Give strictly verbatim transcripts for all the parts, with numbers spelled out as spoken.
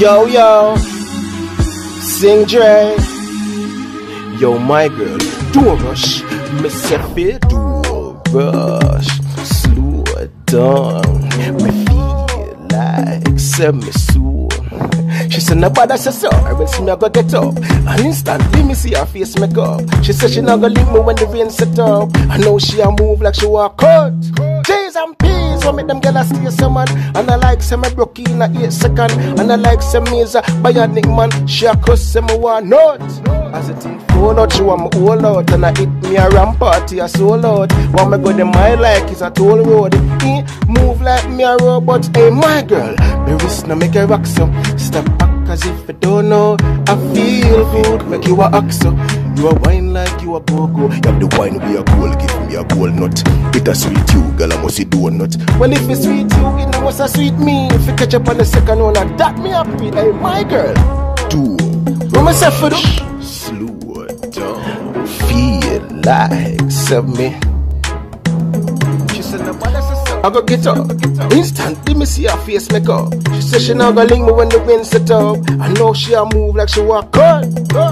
Yo, yo, Singdrae. Yo, my girl, don't rush. Me say fi don't rush. Slow down. Me feel like say me soon. She said nobody say so. I will see me go get up. And instantly me see her face make up. She said she not gonna leave me when the rain set up. I know she a move like she walk out. J's and P's will make them girls stay some man. And I like say me broke in a eight second. And I like say me is a bionic man. She a cuss say me want not. As a thing phone out, she want me all out. And I hit me a ramp party a soul out. Want me go the mile like it's a toll road. Eh, move like me a robot. Hey my girl, me wrist no make a rock so. Step back as if you don't know. I feel good, make you a oxo. You a wine like you a go-go. You have the wine we a goal, give me a goal nut. It a sweet you, girl, I must see donut. Well, if it's sweet you, it must a sweet me. If you catch up on the second one, that me happy. Hey, my girl, do what me say for do? Slow down, feel like sub me. She said nobody says so. I go get up. Instantly me see her face make up. She said she not gonna link me when the wind set up. I know she a move like she walk on.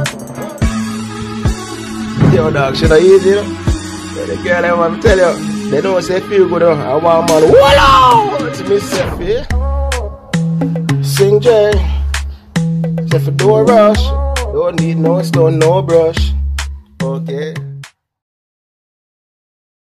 Yo dog, she not easy, you know? But the girl I want to tell you, they don't say feel good, I want man, whoa! It's myself, yeah? Singdrae. Say for don't rush, don't need no stone, no brush. Okay.